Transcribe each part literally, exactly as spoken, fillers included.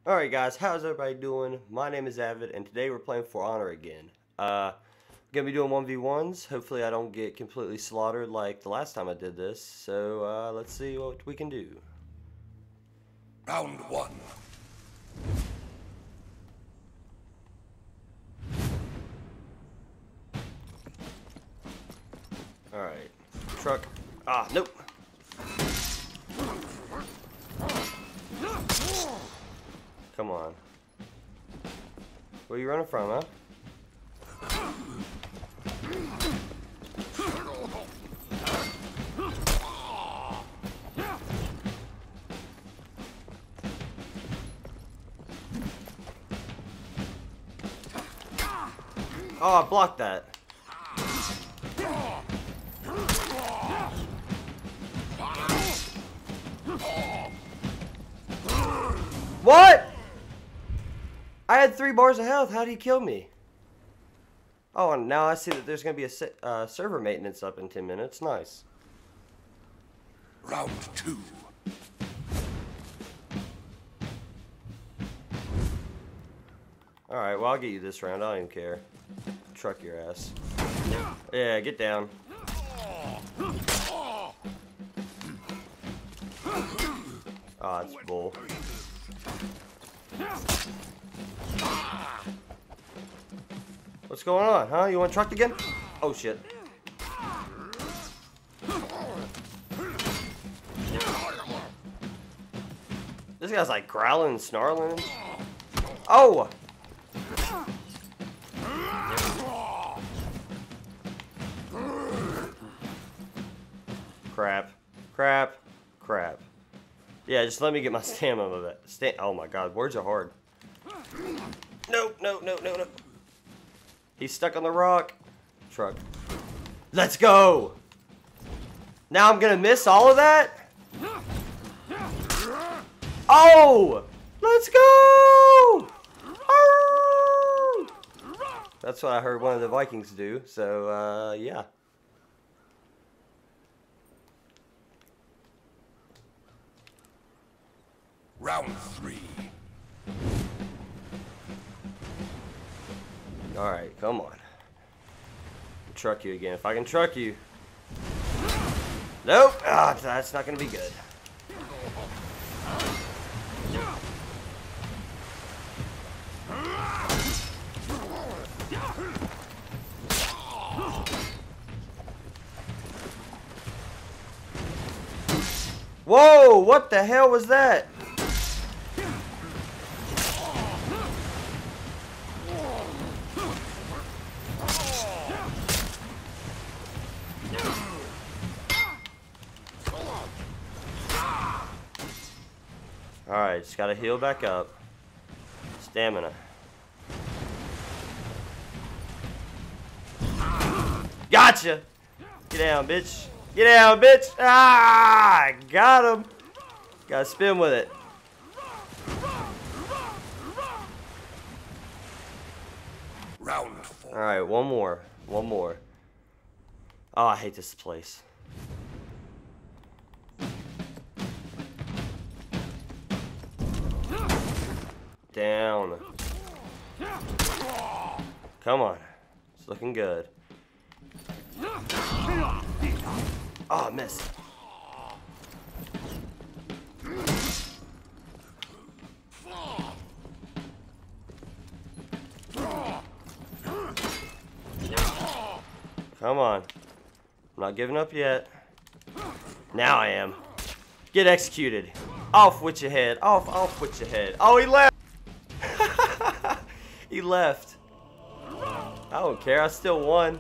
Alright guys, how's everybody doing? My name is Avid, and today we're playing For Honor again. Uh, gonna be doing one v ones. Hopefully I don't get completely slaughtered like the last time I did this. So, uh, let's see what we can do. Round one. Alright. Truck. Ah, nope. Come on. Where are you running from, huh? Oh, I blocked that. What? I had three bars of health. How did he kill me? Oh, and now I see that there's going to be a uh, server maintenance up in ten minutes. Nice. Round two. Alright, well, I'll get you this round. I don't even care. Truck your ass. Yeah, get down. Ah, it's bull. What's going on, huh? You want trucked again? Oh, shit. This guy's like growling and snarling. Oh! Crap. Crap. Crap. Yeah, just let me get my stamina back. Sta oh my god, words are hard. No, no, no, no, no. He's stuck on the rock. Truck. Let's go! Now I'm gonna miss all of that? Oh! Let's go! Oh! That's what I heard one of the Vikings do, so, uh, yeah. Round three. Alright, come on. Truck you again. If I can truck you. Nope! Ah, that's not gonna be good. Whoa! What the hell was that? Alright, just gotta heal back up. Stamina. Gotcha! Get down, bitch. Get down, bitch! Ah! I got him! Gotta spin with it. Round four. Alright, one more. One more. Oh, I hate this place. Down. Come on. It's looking good. Oh, I missed. Come on. I'm not giving up yet. Now I am. Get executed. Off with your head. Off, off with your head. Oh, he left. He left. I don't care. I still won.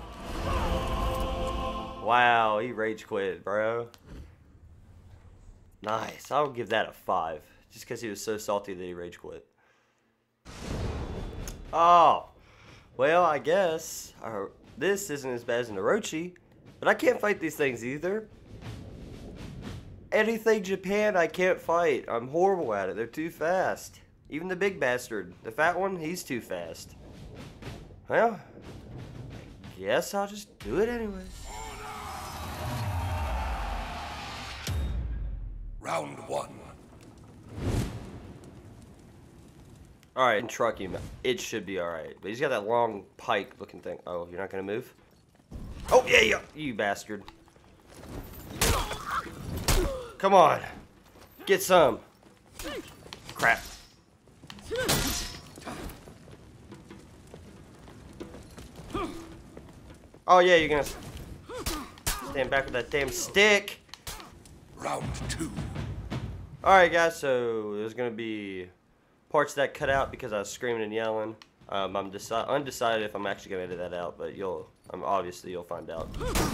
Wow, he rage quit, bro. Nice. I'll give that a five. Just because he was so salty that he rage quit. Oh. Well, I guess our, this isn't as bad as an Orochi. But I can't fight these things either. Anything Japan, I can't fight. I'm horrible at it. They're too fast. Even the big bastard. The fat one, he's too fast. Well, guess I'll just do it anyways. Round one. Alright, and truck him. It should be alright. But he's got that long pike looking thing. Oh, you're not gonna move? Oh, yeah, yeah, you bastard. Come on. Get some. Crap. Oh, yeah, you're gonna stand back with that damn stick. Round two. Alright, guys, so there's gonna be parts that cut out because I was screaming and yelling. Um, I'm deci undecided if I'm actually gonna edit that out, but you'll, um, obviously, you'll find out.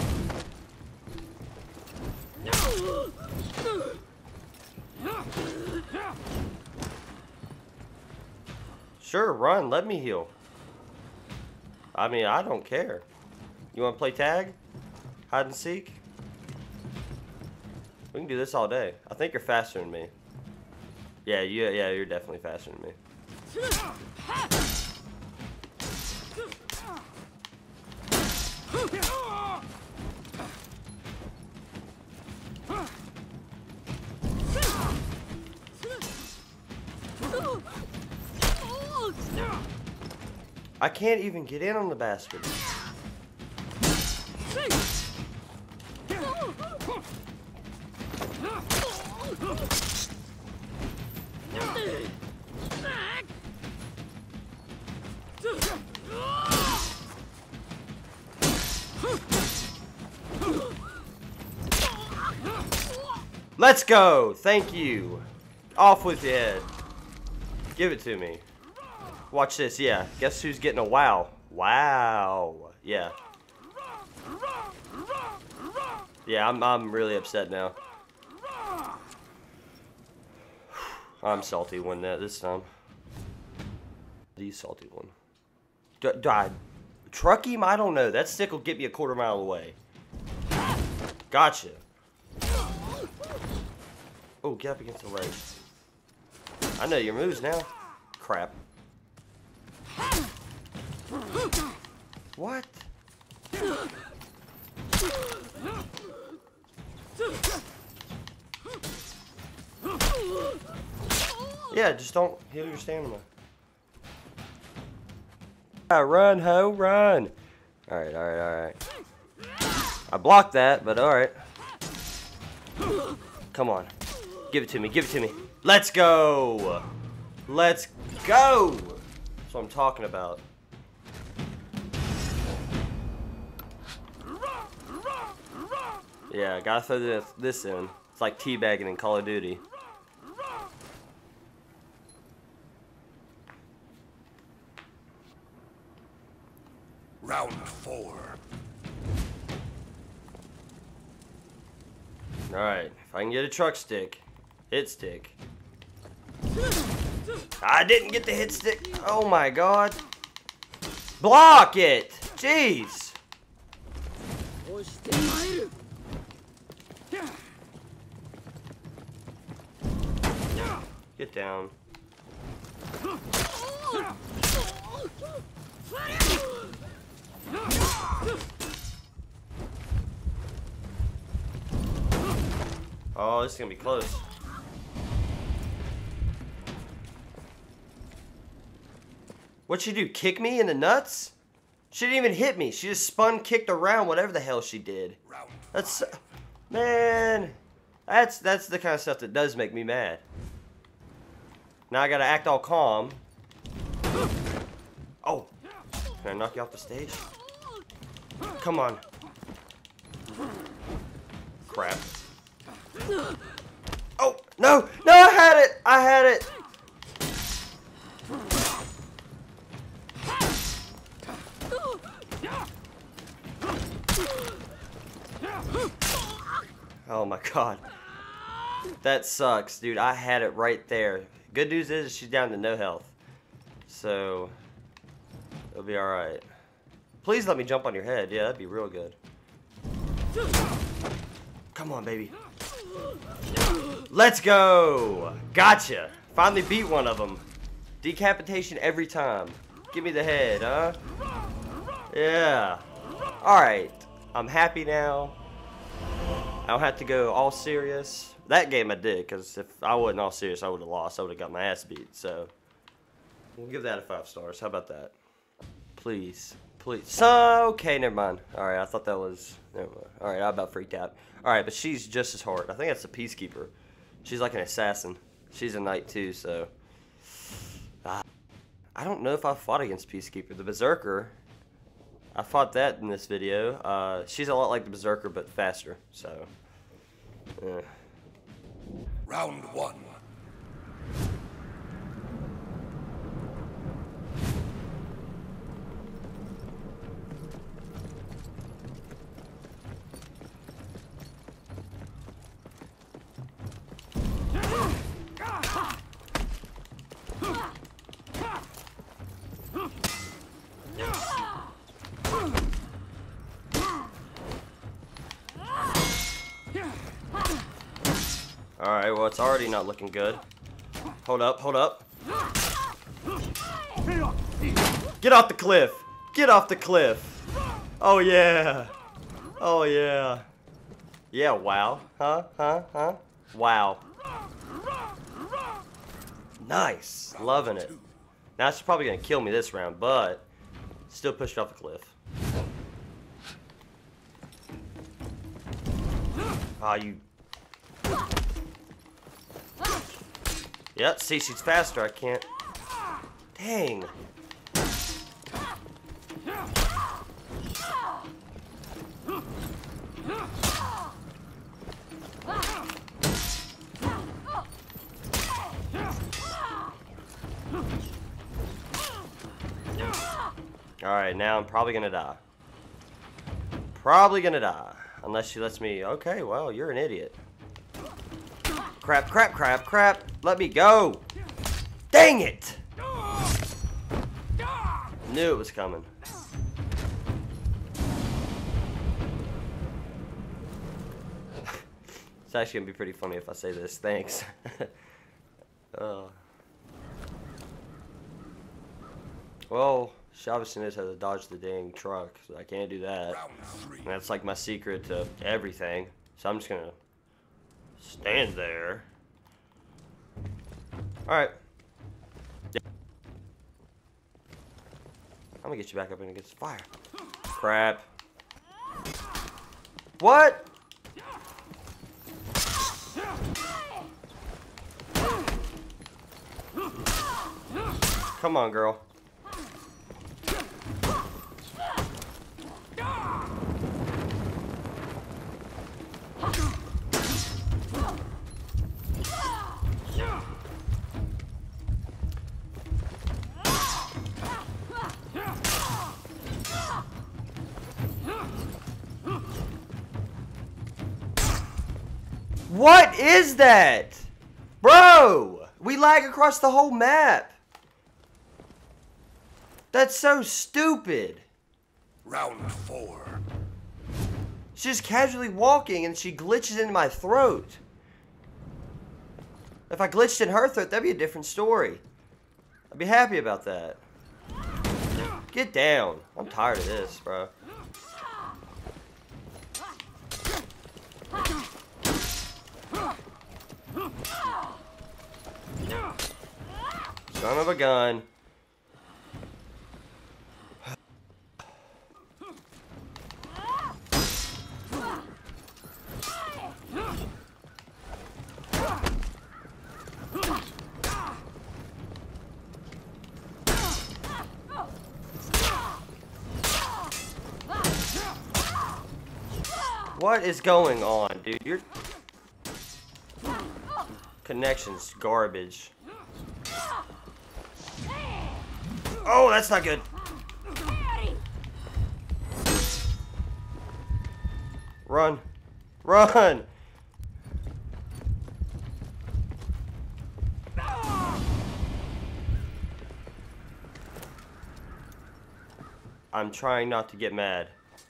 Sure, run. Let me heal. I mean, I don't care. You want to play tag? Hide and seek? We can do this all day. I think you're faster than me. Yeah, you, yeah, you're definitely faster than me. I can't even get in on the bastard. Let's go! Thank you. Off with your head. Give it to me. Watch this, yeah. Guess who's getting a wow? Wow. Yeah. Yeah, I'm, I'm really upset now. I'm salty one that this time. The salty one. D do I truck him? I don't know. That stick will get me a quarter mile away. Gotcha. Oh, get up against the ledge. I know your moves now. Crap. What? Yeah, just don't heal your stamina. Ah, run, ho, run. Alright, alright, alright. I blocked that, but alright. Come on. Give it to me, give it to me. Let's go! Let's go! That's what I'm talking about. Yeah, gotta throw this, this in. It's like teabagging in Call of Duty. Round four. Alright, if I can get a truck stick, hit stick. I didn't get the hit stick. Oh my god. Block it! Jeez! Get down. Oh, this is gonna be close. What'd she do? Kick me in the nuts? She didn't even hit me. She just spun, kicked around, whatever the hell she did. That's, man, that's that's the kind of stuff that does make me mad. Now I gotta act all calm. Oh, can I knock you off the stage? Come on. Crap. Oh, no, no, I had it, I had it. Oh my god. That sucks, dude. I had it right there. Good news is she's down to no health. So, it'll be alright. Please let me jump on your head. Yeah, that'd be real good. Come on, baby. Let's go. Gotcha. Finally beat one of them. Decapitation every time. Give me the head, huh? Yeah. Alright. I'm happy now. I don't have to go all serious. That game I did, because if I wasn't all serious, I would have lost. I would have got my ass beat. So, We'll give that a five stars. How about that? Please. Please. So, okay, never mind. Alright, I thought that was... Never mind. Alright, I about freaked out. Alright, but she's just as hard. I think that's the Peacekeeper. She's like an assassin. She's a knight too, so... Uh, I don't know if I fought against Peacekeeper. The Berserker, I fought that in this video. Uh, she's a lot like the Berserker, but faster, so... Uh. Round one. Alright, well, it's already not looking good. Hold up, hold up. Get off the cliff! Get off the cliff! Oh, yeah! Oh, yeah. Yeah, wow. Huh? Huh? Huh? Wow. Nice! Loving it. Now, she's probably gonna kill me this round, but still pushed off the cliff. Ah, you... Yep, see, she's faster. I can't. Dang. Alright, now I'm probably gonna die. Probably gonna die. Unless she lets me. Okay, well, you're an idiot. Crap, crap, crap, crap. Let me go. Dang it. Knew it was coming. It's actually going to be pretty funny if I say this. Thanks. uh. Well, she obviously knows how to dodge the dang truck, so I can't do that. And that's like my secret to everything. So I'm just going to stand there. Alright. Yeah. I'm gonna get you back up and against fire. Crap. What? Come on, girl. What is that? Bro! We lag across the whole map. That's so stupid. Round four. She's just casually walking and she glitches into my throat. If I glitched in her throat, that'd be a different story. I'd be happy about that. Get down. I'm tired of this, bro. Son of a gun. What is going on, dude? Your connection's garbage. Oh, that's not good. Run. Run. I'm trying not to get mad.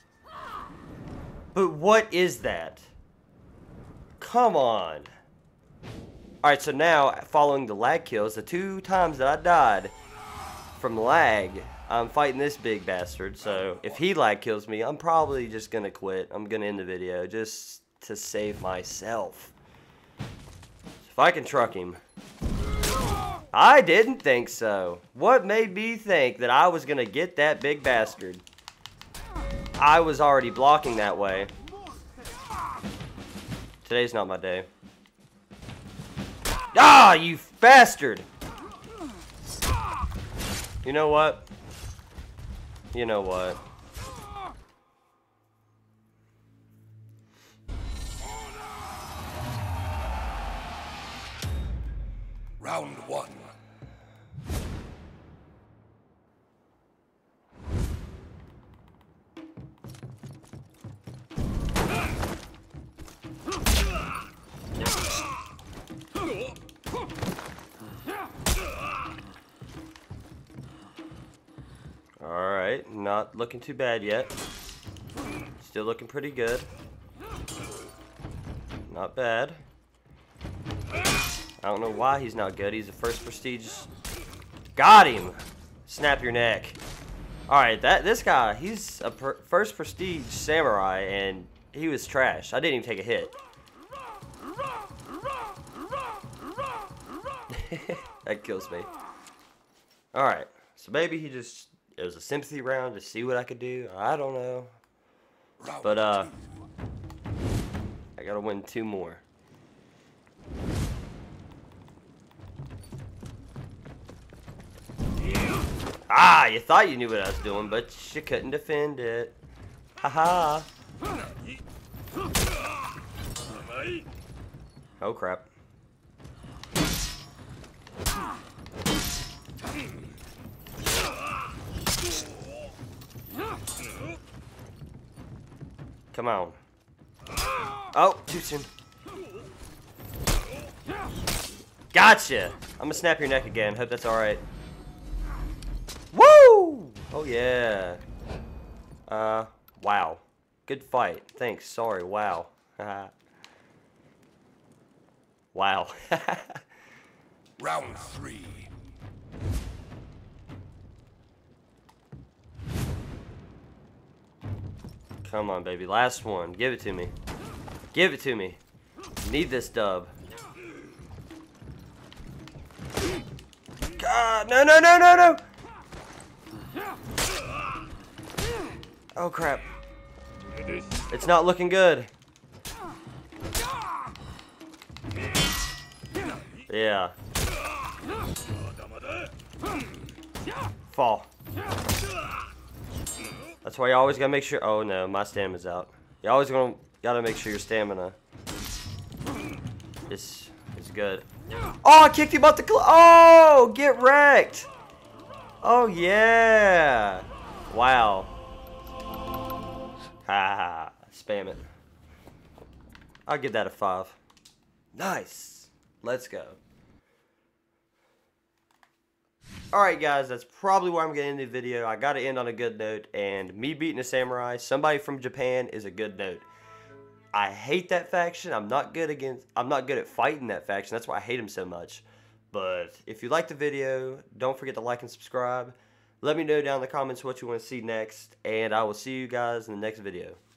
But what is that? Come on. Alright, so now, following the lag kills, the two times that I died from lag, I'm fighting this big bastard. So, if he lag kills me, I'm probably just gonna quit. I'm gonna end the video just to save myself. If I can truck him. I didn't think so. What made me think that I was gonna get that big bastard? I was already blocking that way. Today's not my day. Ah, you bastard! You know what? You know what? Round one. Alright, not looking too bad yet. Still looking pretty good. Not bad. I don't know why he's not good. He's a first prestige. Got him! Snap your neck. Alright, that this guy, he's a per first prestige samurai, and he was trash. I didn't even take a hit. That kills me. Alright, so maybe he just, it was a sympathy round to see what I could do. I don't know. But, uh, I gotta win two more. Ah, you thought you knew what I was doing, but you couldn't defend it. Haha. Oh crap. Come on. Oh, too soon. Gotcha! I'm gonna snap your neck again. Hope that's alright. Woo! Oh yeah. Uh, wow. Good fight. Thanks. Sorry. Wow. Wow. Round three. Come on, baby. Last one. Give it to me. Give it to me. Need this dub. God, no, no, no, no, no! Oh, crap. It's not looking good. Yeah. Fall. That's why you always gotta make sure. Oh no, my stamina's out. You always gonna gotta make sure your stamina is is good. Oh, I kicked him out the cl- Oh, get wrecked. Oh yeah. Wow. Ha ha. Spam it. I'll give that a five. Nice. Let's go. Alright guys, that's probably where I'm going to end the video. I got to end on a good note, and me beating a samurai, somebody from Japan, is a good note. I hate that faction. I'm not good against I'm not good at fighting that faction. That's why I hate them so much. But if you liked the video, don't forget to like and subscribe. Let me know down in the comments what you want to see next, and I will see you guys in the next video.